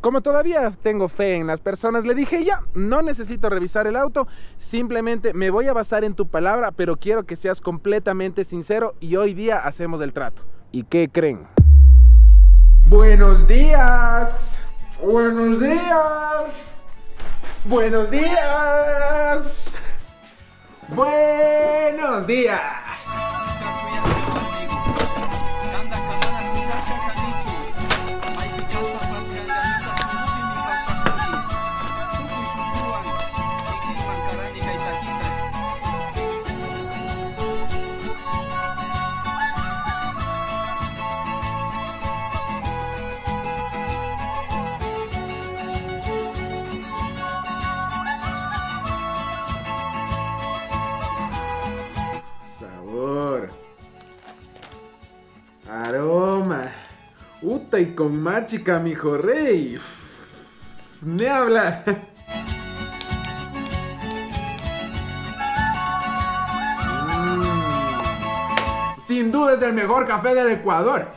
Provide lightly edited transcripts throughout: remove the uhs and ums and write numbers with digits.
como todavía tengo fe en las personas, le dije ya, no necesito revisar el auto, simplemente me voy a basar en tu palabra, pero quiero que seas completamente sincero y hoy día hacemos el trato. ¿Y qué creen? ¡Buenos días! ¡Buenos días! ¡Buenos días! ¡Buenos días! Aroma. Uta y con machica, mijo rey. Me habla. Sin duda es el mejor café del Ecuador.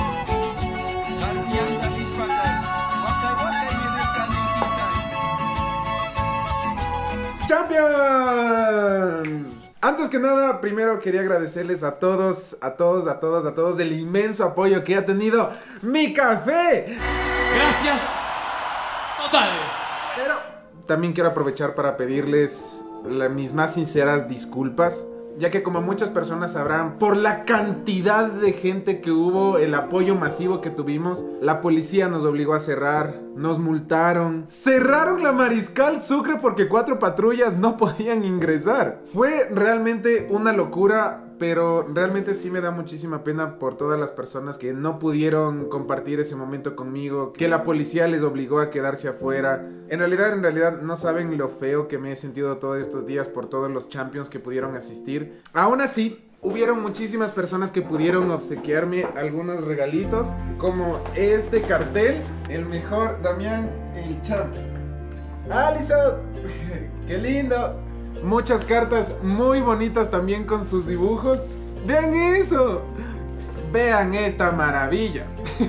¡Champions! Antes que nada, primero quería agradecerles a todos el inmenso apoyo que ha tenido mi café. Gracias totales. Pero también quiero aprovechar para pedirles mis más sinceras disculpas, ya que como muchas personas sabrán, por la cantidad de gente que hubo, el apoyo masivo que tuvimos, la policía nos obligó a cerrar, nos multaron, cerraron la Mariscal Sucre porque 4 patrullas no podían ingresar. Fue realmente una locura, pero realmente sí me da muchísima pena por todas las personas que no pudieron compartir ese momento conmigo, que la policía les obligó a quedarse afuera. En realidad no saben lo feo que me he sentido todos estos días por todos los champions que pudieron asistir. Aún así, hubieron muchísimas personas que pudieron obsequiarme algunos regalitos, como este cartel, el mejor Damián el champ. ¡Alison! ¡Qué lindo! Muchas cartas muy bonitas también con sus dibujos. ¡Vean eso! ¡Vean esta maravilla!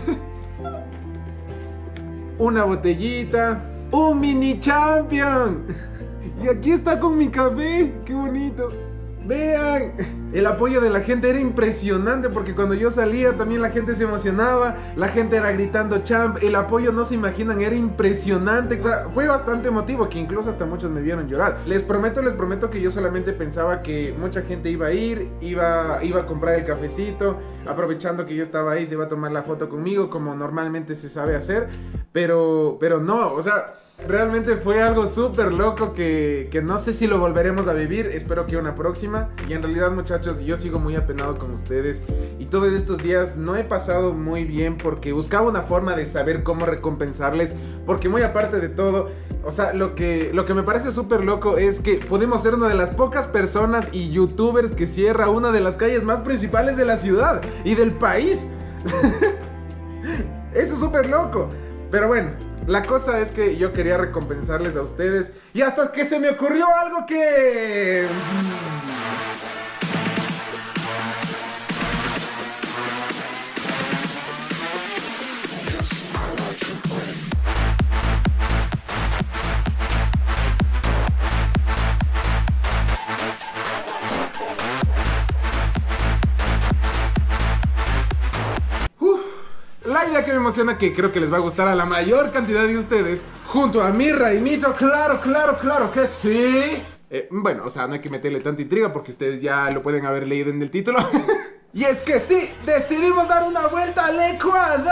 Una botellita, un mini champion. Y aquí está con mi café. ¡Qué bonito! Vean, el apoyo de la gente era impresionante, porque cuando yo salía también la gente se emocionaba, la gente era gritando champ, el apoyo no se imaginan, era impresionante, o sea, fue bastante emotivo, que incluso hasta muchos me vieron llorar. Les prometo que yo solamente pensaba que mucha gente iba a ir, iba a comprar el cafecito, aprovechando que yo estaba ahí, se iba a tomar la foto conmigo, como normalmente se sabe hacer, pero no, o sea, realmente fue algo súper loco que no sé si lo volveremos a vivir. Espero que una próxima. Y en realidad, muchachos, yo sigo muy apenado con ustedes. Y todos estos días no he pasado muy bien, porque buscaba una forma de saber cómo recompensarles. Porque muy aparte de todo, o sea, lo que me parece súper loco es que podemos ser una de las pocas personas y youtubers que cierra una de las calles más principales de la ciudad y del país. Eso es súper loco. Pero bueno, la cosa es que yo quería recompensarles a ustedes, y hasta que se me ocurrió algo que... La idea que me emociona, que creo que les va a gustar a la mayor cantidad de ustedes, junto a mi Raimito, claro que sí. Bueno, o sea, no hay que meterle tanta intriga porque ustedes ya lo pueden haber leído en el título. Y es que sí, decidimos dar una vuelta al Ecuador.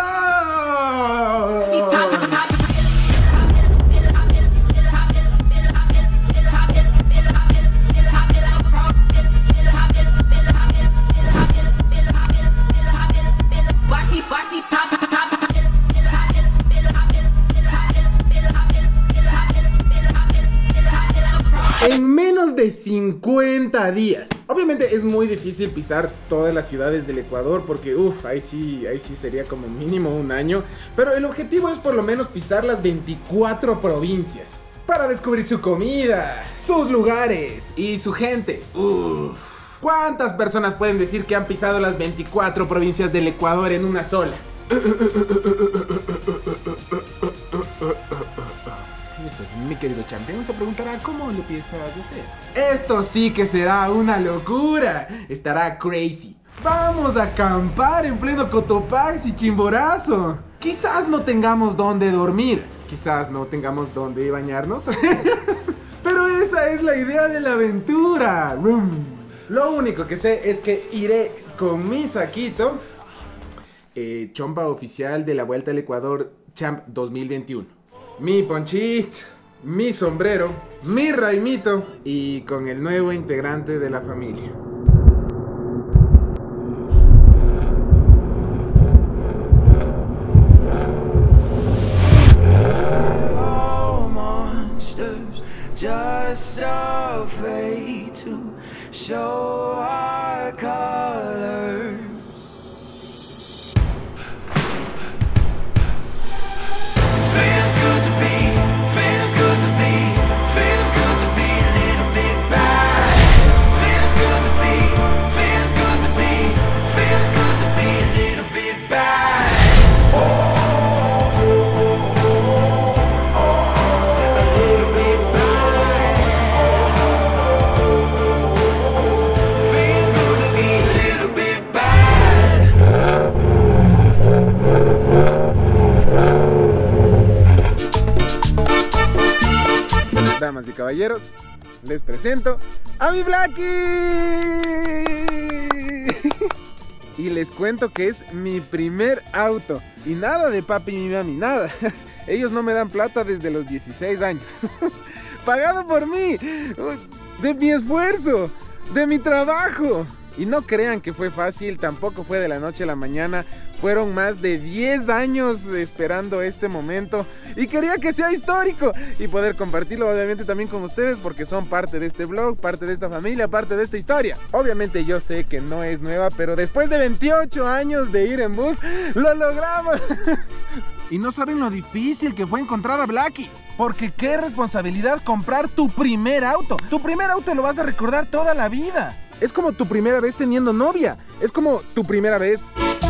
En menos de 50 días. Obviamente es muy difícil pisar todas las ciudades del Ecuador, porque ahí sí sería como mínimo un año. Pero el objetivo es por lo menos pisar las 24 provincias, para descubrir su comida, sus lugares y su gente. ¿Cuántas personas pueden decir que han pisado las 24 provincias del Ecuador en una sola? Mi querido campeón se preguntará cómo lo piensas hacer. Esto sí que será una locura. Estará crazy. Vamos a acampar en pleno Cotopaxi, Chimborazo. Quizás no tengamos dónde dormir. Quizás no tengamos dónde bañarnos. Pero esa es la idea de la aventura. Lo único que sé es que iré con mi saquito, chompa oficial de la Vuelta al Ecuador Champ 2021. Mi ponchito, mi sombrero, mi raimito y con el nuevo integrante de la familia. Just afraid to show our colors. Feels good to be, feels good to be, feels good to be a little bit bad. Feels good to be, feels good to be, feels good to be a little bit bad. Damas y caballeros, les presento a mi Blacky. Y les cuento que es mi primer auto. Y nada de papi y mami, nada. Ellos no me dan plata desde los 16 años. Pagado por mí, de mi esfuerzo, de mi trabajo. Y no crean que fue fácil, tampoco fue de la noche a la mañana. Fueron más de 10 años esperando este momento y quería que sea histórico y poder compartirlo obviamente también con ustedes porque son parte de este vlog, parte de esta familia, parte de esta historia. Obviamente yo sé que no es nueva, pero después de 28 años de ir en bus, ¡lo logramos! Y no saben lo difícil que fue encontrar a Blacky. Porque qué responsabilidad comprar tu primer auto. Tu primer auto lo vas a recordar toda la vida. Es como tu primera vez teniendo novia. Es como tu primera vez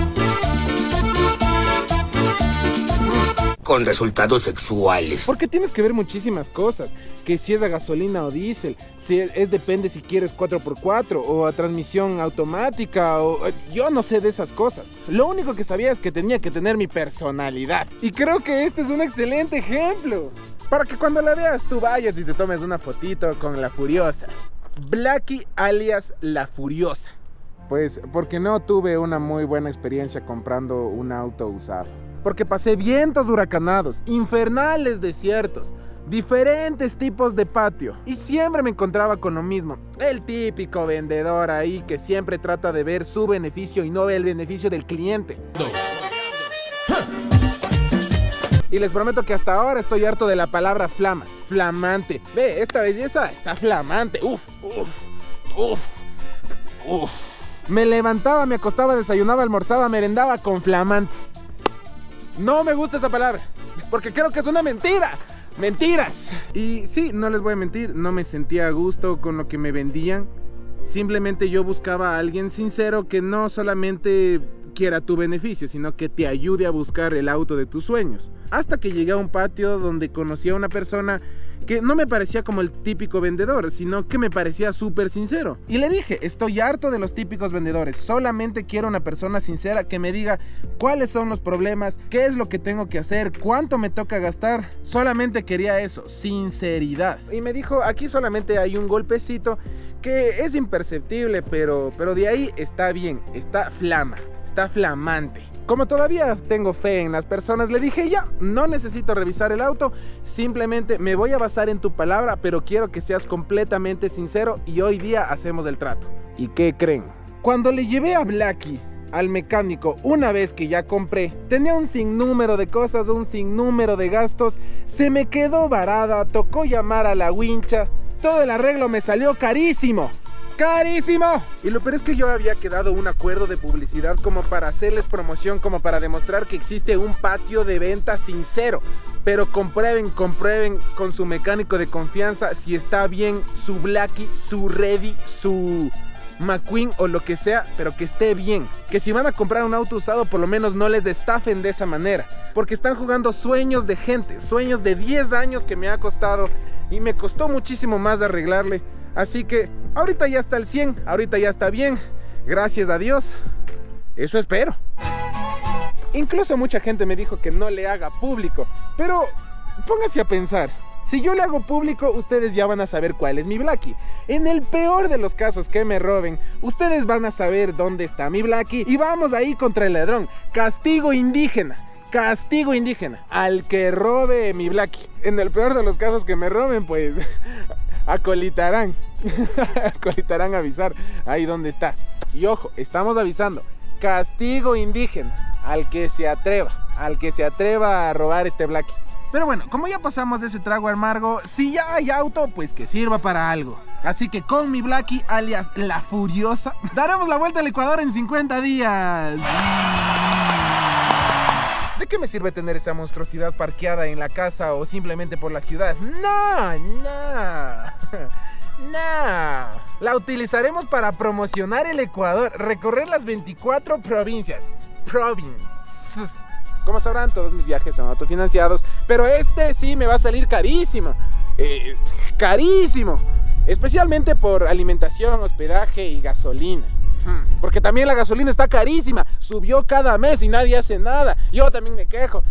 con resultados sexuales. Porque tienes que ver muchísimas cosas. Que si es a gasolina o diésel, si depende si quieres 4x4 o a transmisión automática o yo no sé de esas cosas. Lo único que sabía es que tenía que tener mi personalidad. Y creo que este es un excelente ejemplo. Para que cuando la veas tú vayas y te tomes una fotito con la Furiosa. Blacky alias la Furiosa. Pues porque no tuve una muy buena experiencia comprando un auto usado. Porque pasé vientos huracanados, infernales desiertos, diferentes tipos de patio. Y siempre me encontraba con lo mismo. El típico vendedor ahí que siempre trata de ver su beneficio y no ve el beneficio del cliente. Y les prometo que hasta ahora estoy harto de la palabra flama. Flamante. Ve, esta belleza está flamante. Uf, uf, uf, uf. Me levantaba, me acostaba, desayunaba, almorzaba, merendaba con flamante. No me gusta esa palabra, porque creo que es una mentira. ¡Mentiras! Y sí, no les voy a mentir, no me sentía a gusto con lo que me vendían. Simplemente yo buscaba a alguien sincero que no solamente quiera tu beneficio, sino que te ayude a buscar el auto de tus sueños. Hasta que llegué a un patio donde conocí a una persona que no me parecía como el típico vendedor, sino que me parecía súper sincero. Y le dije, estoy harto de los típicos vendedores, solamente quiero una persona sincera que me diga cuáles son los problemas, qué es lo que tengo que hacer, cuánto me toca gastar. Solamente quería eso, sinceridad. Y me dijo, aquí solamente hay un golpecito que es imperceptible, pero de ahí está bien, está flama, está flamante. Como todavía tengo fe en las personas, le dije ya, no necesito revisar el auto, simplemente me voy a basar en tu palabra, pero quiero que seas completamente sincero y hoy día hacemos el trato. ¿Y qué creen? Cuando le llevé a Blacky al mecánico una vez que ya compré, tenía un sinnúmero de cosas, un sinnúmero de gastos, se me quedó varada, tocó llamar a la wincha, todo el arreglo me salió carísimo. ¡Carísimo! Y lo peor es que yo había quedado un acuerdo de publicidad como para hacerles promoción, como para demostrar que existe un patio de venta sincero. Pero comprueben con su mecánico de confianza si está bien su Blacky, su Ready, su McQueen o lo que sea, pero que esté bien. Que si van a comprar un auto usado, por lo menos no les estafen de esa manera. Porque están jugando sueños de gente, sueños de 10 años que me ha costado y me costó muchísimo más arreglarle. Así que ahorita ya está al 100, ahorita ya está bien, gracias a Dios. Eso espero. Incluso mucha gente me dijo que no le haga público, pero pónganse a pensar. Si yo le hago público, ustedes ya van a saber cuál es mi Blackie. En el peor de los casos que me roben, ustedes van a saber dónde está mi Blackie y vamos ahí contra el ladrón. Castigo indígena. Castigo indígena al que robe mi Blackie. En el peor de los casos que me roben, pues acolitarán. Acolitarán a avisar ahí donde está. Y ojo, estamos avisando. Castigo indígena al que se atreva a robar este Blackie. Pero bueno, como ya pasamos de ese trago amargo, si ya hay auto, pues que sirva para algo. Así que con mi Blackie, alias La Furiosa, daremos la vuelta al Ecuador en 50 días. ¿De qué me sirve tener esa monstruosidad parqueada en la casa o simplemente por la ciudad? No. La utilizaremos para promocionar el Ecuador, recorrer las 24 provincias. Como sabrán, todos mis viajes son autofinanciados, pero este sí me va a salir carísimo. Carísimo. Especialmente por alimentación, hospedaje y gasolina. Porque también la gasolina está carísima. Subió cada mes y nadie hace nada. Yo también me quejo.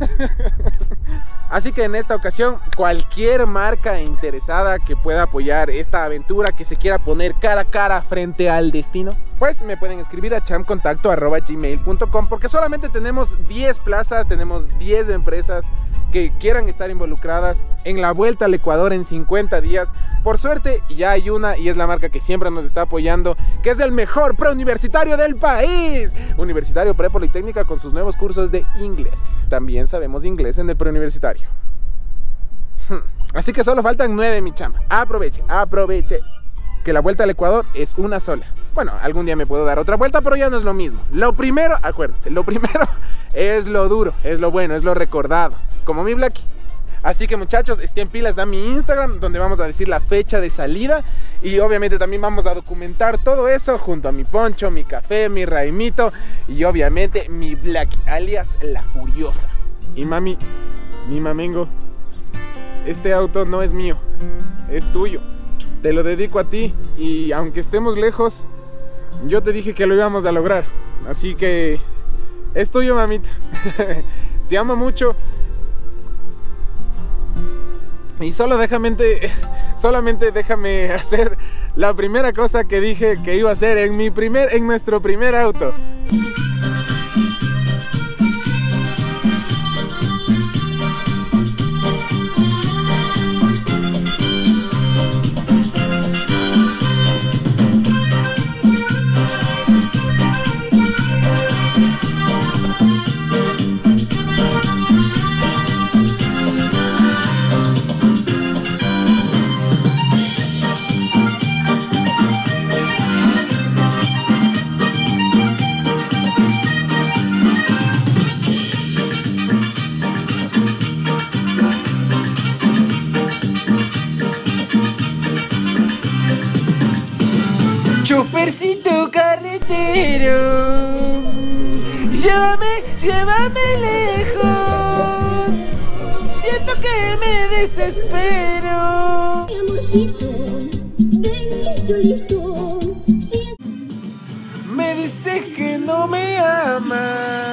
Así que en esta ocasión, cualquier marca interesada que pueda apoyar esta aventura, que se quiera poner cara a cara frente al destino, pues me pueden escribir a chamcontacto@gmail.com, porque solamente tenemos 10 plazas, tenemos 10 empresas que quieran estar involucradas en la vuelta al Ecuador en 50 días. Por suerte ya hay una, y es la marca que siempre nos está apoyando, que es el mejor preuniversitario del país, Universitario Prepolitécnica, con sus nuevos cursos de inglés. También sabemos inglés en el preuniversitario. Así que solo faltan 9, mi chamba. Aproveche que la vuelta al Ecuador es una sola. Bueno, algún día me puedo dar otra vuelta, pero ya no es lo mismo. Lo primero, acuérdate, lo primero es lo duro, es lo bueno, es lo recordado, como mi Blackie. Así que muchachos, estén pilas, da mi Instagram, donde vamos a decir la fecha de salida. Y obviamente también vamos a documentar todo eso junto a mi poncho, mi café, mi raimito y obviamente mi Blackie, alias La Furiosa. Y mami, mi mamengo, este auto no es mío, es tuyo. Te lo dedico a ti y aunque estemos lejos, yo te dije que lo íbamos a lograr. Así que es tuyo, mamita. Te amo mucho. Y solamente déjame hacer la primera cosa que dije que iba a hacer en nuestro primer auto. Chofercito carretero, llévame lejos, siento que me desespero. Mi amorcito, ven cholito. Me dices que no me amas,